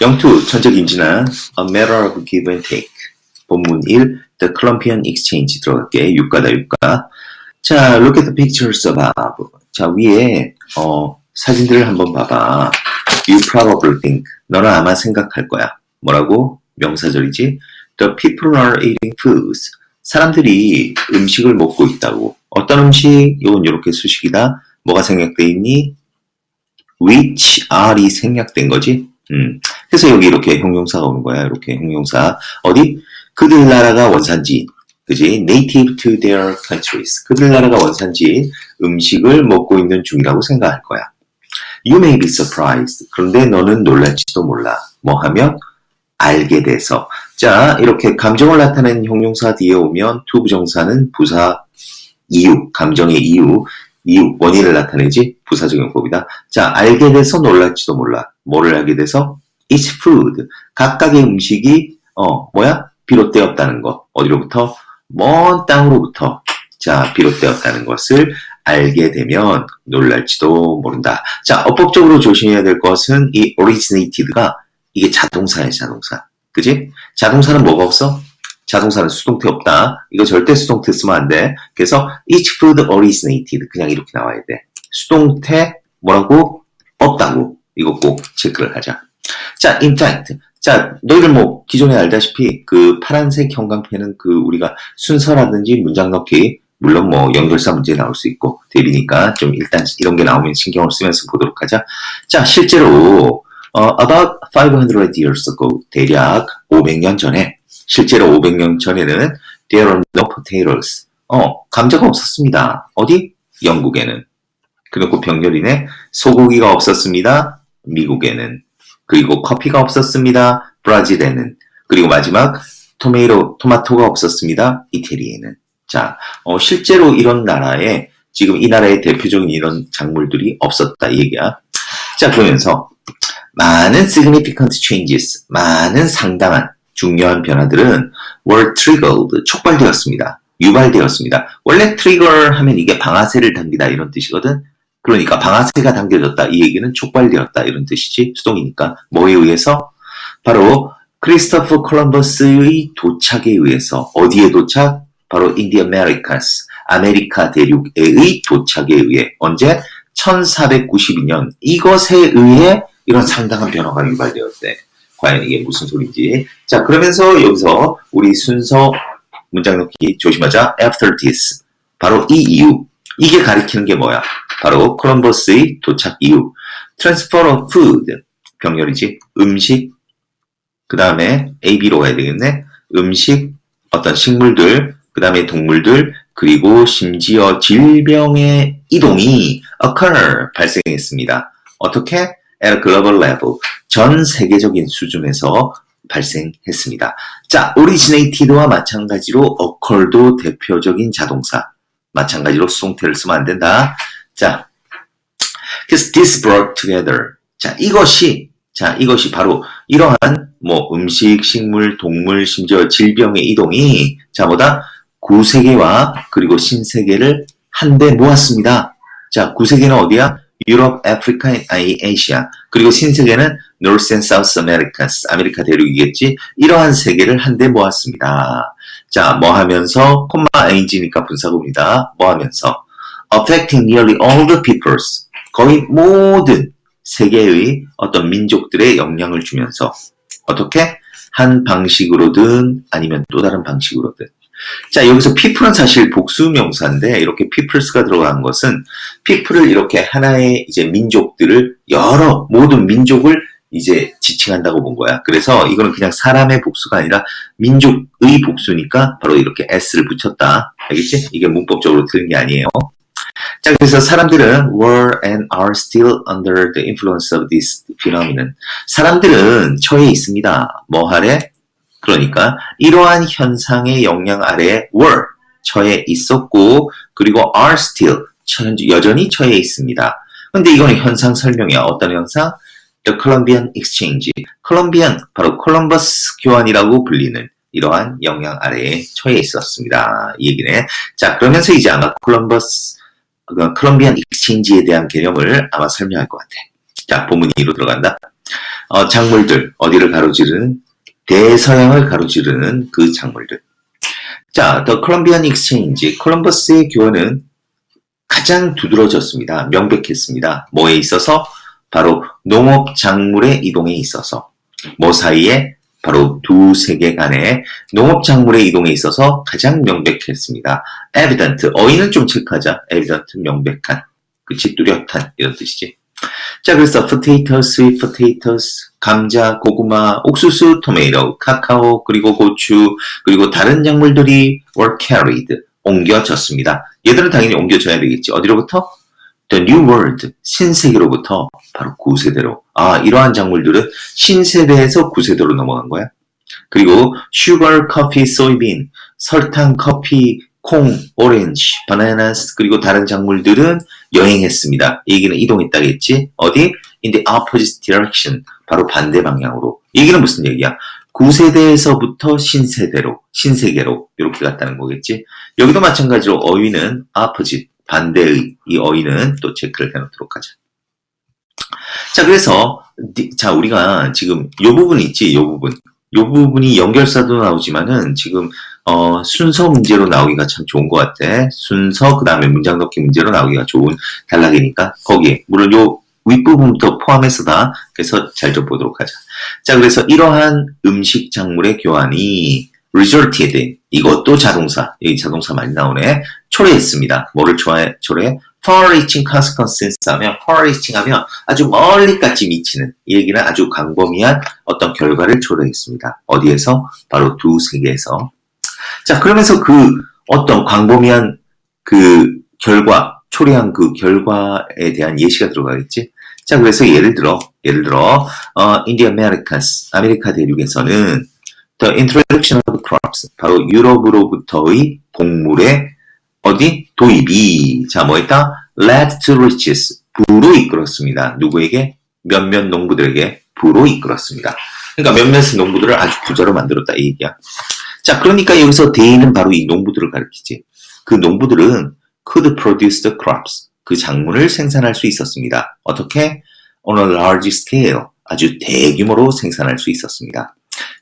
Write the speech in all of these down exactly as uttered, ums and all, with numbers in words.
영투, 전적 임진한 A Matter of Give and Take. 본문 일, The Columbian Exchange 들어갈게. 유가다, 유가. 자, look at the pictures above. 자, 위에 어, 사진들을 한번 봐봐. You probably think. 너는 아마 생각할 거야. 뭐라고? 명사절이지. The people are eating foods. 사람들이 음식을 먹고 있다고. 어떤 음식? 이건 이렇게 수식이다. 뭐가 생략돼 있니? which are이 생략된 거지. 음. 그래서 여기 이렇게 형용사가 오는 거야. 이렇게 형용사. 어디? 그들 나라가 원산지. 그지? native to their countries. 그들 나라가 원산지 음식을 먹고 있는 중이라고 생각할 거야. You may be surprised. 그런데 너는 놀랄지도 몰라. 뭐 하면? 알게 돼서. 자, 이렇게 감정을 나타내는 형용사 뒤에 오면 to 부정사는 부사 이유, 감정의 이유, 이유, 원인을 나타내지 부사적용법이다. 자, 알게 돼서 놀랄지도 몰라. 뭐를 알게 돼서? Each food. 각각의 음식이 어 뭐야? 비롯되었다는 것. 어디로부터? 먼 땅으로부터. 자, 비롯되었다는 것을 알게 되면 놀랄지도 모른다. 자, 어법적으로 조심해야 될 것은 이 originated가 이게 자동사야, 자동사. 그지? 자동사는 뭐가 없어? 자동사는 수동태 없다. 이거 절대 수동태 쓰면 안 돼. 그래서 each food originated. 그냥 이렇게 나와야 돼. 수동태 뭐라고? 없다고. 이거 꼭 체크를 하자. 자, in fact. 자, 너희들 뭐 기존에 알다시피 그 파란색 형광펜은 그 우리가 순서라든지 문장 넣기 물론 뭐 연결사 문제 나올 수 있고 대비니까 좀 일단 이런 게 나오면 신경을 쓰면서 보도록 하자. 자, 실제로 어, about five hundred years ago 대략 오백 년 전에 실제로 오백 년 전에는 there are no potatoes. 어, 감자가 없었습니다. 어디? 영국에는. 그리고 병렬이네. 소고기가 없었습니다. 미국에는. 그리고 커피가 없었습니다. 브라질에는. 그리고 마지막 토메이로, 토마토가 없었습니다. 이태리에는. 자, 어, 실제로 이런 나라에 지금 이 나라의 대표적인 이런 작물들이 없었다 이 얘기야. 자, 그러면서 많은 significant changes, 많은 상당한 중요한 변화들은 were triggered, 촉발되었습니다. 유발되었습니다. 원래 trigger 하면 이게 방아쇠를 당기다 이런 뜻이거든. 그러니까 방아쇠가 당겨졌다 이 얘기는 촉발되었다 이런 뜻이지. 수동이니까. 뭐에 의해서? 바로 크리스토퍼 콜럼버스의 도착에 의해서. 어디에 도착? 바로 in the Americas, 아메리카 대륙의 도착에 의해. 언제? 천사백구십이 년. 이것에 의해 이런 상당한 변화가 유발되었대. 과연 이게 무슨 소리인지. 자, 그러면서 여기서 우리 순서 문장 넣기 조심하자. After this. 바로 이 이유. 이게 가리키는 게 뭐야? 바로 콜럼버스의 도착 이유. Transfer of food. 병렬이지. 음식. 그 다음에 에이비로 가야 되겠네. 음식, 어떤 식물들, 그 다음에 동물들, 그리고 심지어 질병의 이동이 occur, 발생했습니다. 어떻게? at a global level. 전 세계적인 수준에서 발생했습니다. 자, originated와 마찬가지로 occur도 대표적인 자동사. 마찬가지로 수동태를 쓰면 안 된다. 자, 그래서 this brought together. 자, 이것이, 자, 이것이 바로 이러한 뭐 음식, 식물, 동물, 심지어 질병의 이동이 자, 뭐다? 구세계와 그리고 신세계를 한데 모았습니다. 자, 구세계는 어디야? 유럽, 아프리카, 아이, 아시아. 그리고 신세계는 North and South Americas. 아메리카 대륙이겠지. 이러한 세계를 한데 모았습니다. 자, 뭐 하면서, 콤마 ing니까 분사구입니다. 뭐 하면서, affecting nearly all the peoples. 거의 모든 세계의 어떤 민족들의 영향을 주면서, 어떻게? 한 방식으로든 아니면 또 다른 방식으로든. 자, 여기서 people은 사실 복수 명사인데 이렇게 peoples가 들어간 것은 people을 이렇게 하나의 이제 민족들을 여러 모든 민족을 이제 지칭한다고 본 거야. 그래서 이거는 그냥 사람의 복수가 아니라 민족의 복수니까 바로 이렇게 s를 붙였다. 알겠지? 이게 문법적으로 틀린 게 아니에요. 자, 그래서 사람들은 were and are still under the influence of this phenomenon. 사람들은 처해 있습니다. 뭐 하래? 그러니까 이러한 현상의 영향 아래에 were, 처해 있었고 그리고 are still, 여전히 처해 있습니다. 근데 이거는 현상 설명이야. 어떤 현상? The Columbian Exchange. 콜럼비안, 바로 콜럼버스 교환이라고 불리는 이러한 영향 아래에 처해 있었습니다. 이 얘기네. 자, 그러면서 이제 아마 콜럼버스, 콜럼비안 익스체인지에 대한 개념을 아마 설명할 것 같아. 자, 본문 이로 들어간다. 어, 작물들, 어디를 가로지르는, 대서양을 가로지르는 그 작물들. 자, The Columbian Exchange, 콜럼버스의 교환은 가장 두드러졌습니다. 명백했습니다. 뭐에 있어서? 바로 농업 작물의 이동에 있어서. 뭐 사이에? 바로 두 세계 간의 농업 작물의 이동에 있어서 가장 명백했습니다. evident, 어휘는 좀 체크하자. evident, 명백한, 그치, 뚜렷한 이런 뜻이지. 자, 그래서 potatoes, sweet potatoes, 감자, 고구마, 옥수수, tomato, 카카오, 그리고 고추, 그리고 다른 작물들이 were carried, 옮겨졌습니다. 얘들은 당연히 옮겨져야 되겠지. 어디로부터? The New World, 신세계로부터 바로 구세대로. 아, 이러한 작물들은 신세대에서 구세대로 넘어간 거야. 그리고 sugar, coffee, soybean, 설탕, 커피, 콩, 오렌지, bananas, 그리고 다른 작물들은 여행했습니다. 이 얘기는 이동했다겠지. 어디? In the opposite direction, 바로 반대 방향으로. 이 얘기는 무슨 얘기야? 구세대에서부터 신세대로, 신세계로 이렇게 갔다는 거겠지. 여기도 마찬가지로 어휘는 opposite, 반대의 이 어휘는 또 체크를 해놓도록 하자. 자, 그래서 자, 우리가 지금 요 부분 있지, 요 부분. 요 부분이 연결사도 나오지만은 지금 어, 순서 문제로 나오기가 참 좋은 것 같아. 순서, 그 다음에 문장 넣기 문제로 나오기가 좋은 단락이니까 거기에 물론 요 윗부분부터 포함해서다. 그래서 잘 좀 보도록 하자. 자, 그래서 이러한 음식 작물의 교환이 resulted, 이것도 자동사, 여기 자동사 많이 나오네. 초래했습니다. 뭐를 초래, 초래? far-reaching consequences 하면, far-reaching 하면 아주 멀리까지 미치는, 이 얘기는 아주 광범위한 어떤 결과를 초래했습니다. 어디에서? 바로 두 세계에서. 자, 그러면서 그 어떤 광범위한 그 결과, 초래한 그 결과에 대한 예시가 들어가겠지? 자, 그래서 예를 들어, 예를 들어, 어, in the Americas, 아메리카 대륙에서는 the introduction of crops, 바로 유럽으로부터의 곡물의 어디? 도입이, 자, 뭐 했다? led to riches, 부로 이끌었습니다. 누구에게? 몇몇 농부들에게 부로 이끌었습니다. 그러니까 몇몇 농부들을 아주 부자로 만들었다, 이 얘기야. 자, 그러니까 여기서 대인은 바로 이 농부들을 가리키지. 그 농부들은 could produce the crops, 그 작물을 생산할 수 있었습니다. 어떻게? on a large scale, 아주 대규모로 생산할 수 있었습니다.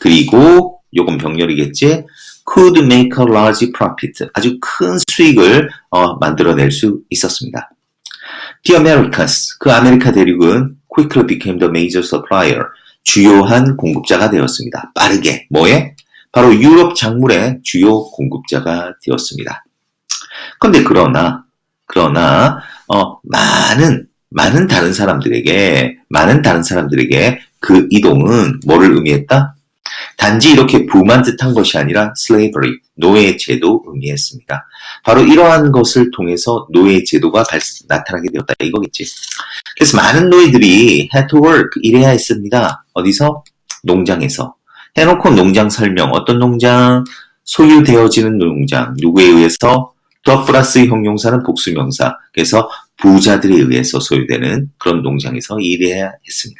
그리고 요건 병렬이겠지? could make a large profit, 아주 큰 수익을 어, 만들어낼 수 있었습니다. The Americas, 그 아메리카 대륙은 quickly became the major supplier, 주요한 공급자가 되었습니다. 빠르게, 뭐에? 바로 유럽 작물의 주요 공급자가 되었습니다. 근데 그러나, 그러나, 어, 많은, 많은 다른 사람들에게, 많은 다른 사람들에게 그 이동은 뭐를 의미했다? 단지 이렇게 부만 뜻한 것이 아니라 slavery, 노예 제도 의미했습니다. 바로 이러한 것을 통해서 노예 제도가 발, 나타나게 되었다 이거겠지. 그래서 많은 노예들이 had to work, 일해야 했습니다. 어디서? 농장에서. 해놓고 농장 설명, 어떤 농장? 소유되어지는 농장, 누구에 의해서? 더 플러스 형용사는 복수명사, 그래서 부자들에 의해서 소유되는 그런 농장에서 일해야 했습니다.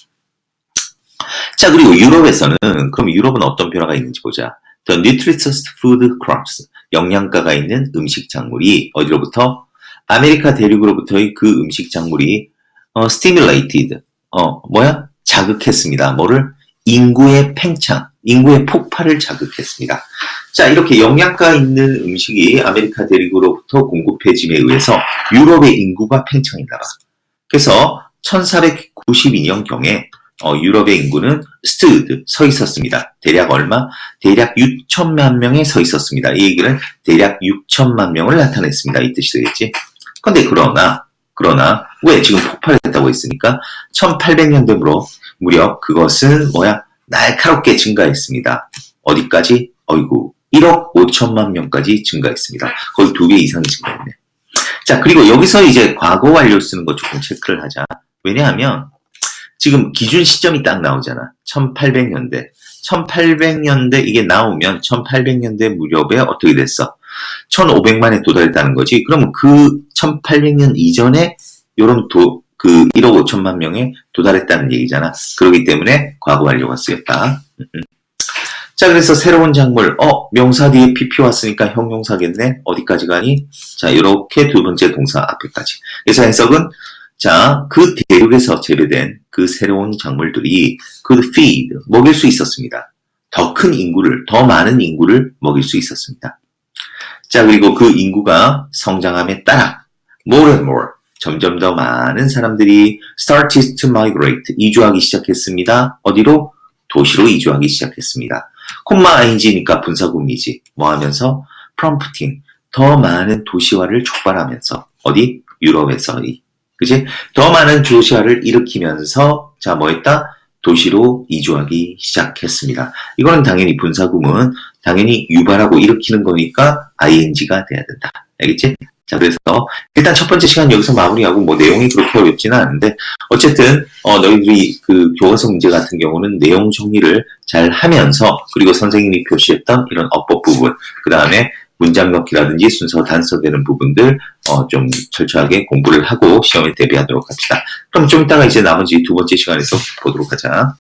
자, 그리고 유럽에서는, 그럼 유럽은 어떤 변화가 있는지 보자. The nutritious food crops, 영양가가 있는 음식 작물이 어디로부터? 아메리카 대륙으로부터의 그 음식 작물이 어, stimulated, 어, 뭐야? 자극했습니다. 뭐를? 인구의 팽창, 인구의 폭발을 자극했습니다. 자, 이렇게 영양가 있는 음식이 아메리카 대륙으로부터 공급해짐에 의해서 유럽의 인구가 팽창했나 봐. 그래서 천사백구십이 년경에 어, 유럽의 인구는 stood, 서 있었습니다. 대략 얼마? 대략 육천만 명에 서 있었습니다. 이 얘기는 대략 육천만 명을 나타냈습니다. 이 뜻이 되겠지? 근데 그러나, 그러나, 왜 지금 폭발했다고 했으니까 천팔백 년대 무렵, 무렵 그것은 뭐야? 날카롭게 증가했습니다. 어디까지? 어이구, 일억 오천만 명까지 증가했습니다. 거의 두 배 이상이 증가했네. 자, 그리고 여기서 이제 과거 완료 쓰는 거 조금 체크를 하자. 왜냐하면 지금 기준 시점이 딱 나오잖아. 천팔백 년대. 천팔백 년대 이게 나오면 천팔백 년대 무렵에 어떻게 됐어? 천오백만에 도달했다는 거지. 그러면 그 천팔백 년 이전에 요런 도, 그 일억 오천만 명에 도달했다는 얘기잖아. 그렇기 때문에 과거 완료가 쓰였다. 자, 그래서 새로운 작물, 어, 명사 뒤에 피피 왔으니까 형용사겠네. 어디까지 가니? 자, 이렇게 두 번째 동사 앞에까지. 그래서 해석은 자, 그 대륙에서 재배된 그 새로운 작물들이 could feed, 먹일 수 있었습니다. 더 큰 인구를, 더 많은 인구를 먹일 수 있었습니다. 자, 그리고 그 인구가 성장함에 따라 more and more, 점점 더 많은 사람들이 started to migrate, 이주하기 시작했습니다. 어디로? 도시로 이주하기 시작했습니다. 콤마 ing니까 분사구문이지. 뭐 하면서? prompting, 더 많은 도시화를 촉발하면서 어디? 유럽에서. 그지? 더 많은 도시화를 일으키면서 자, 뭐 했다? 도시로 이주하기 시작했습니다. 이거는 당연히 분사구문, 당연히 유발하고 일으키는 거니까 ing가 돼야 된다. 알겠지? 자, 그래서 일단 첫 번째 시간 여기서 마무리하고 뭐 내용이 그렇게 어렵지는 않은데 어쨌든 어, 너희들이 그 교과서 문제 같은 경우는 내용 정리를 잘 하면서 그리고 선생님이 표시했던 이런 어법 부분, 그 다음에 문장 넣기라든지 순서 단서되는 부분들 어, 좀 철저하게 공부를 하고 시험에 대비하도록 합시다. 그럼 좀 이따가 이제 나머지 두 번째 시간에서 보도록 하자.